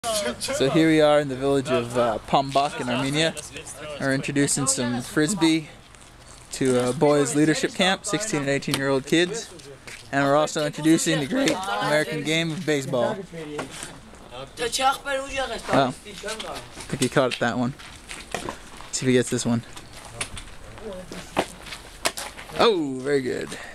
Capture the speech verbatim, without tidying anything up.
So here we are in the village of uh, Pambak in Armenia. We're introducing some frisbee to a boys leadership camp, sixteen and eighteen year old kids. And we're also introducing the great American game of baseball. Oh, I think he caught that one. Let's see if he gets this one. Oh, very good.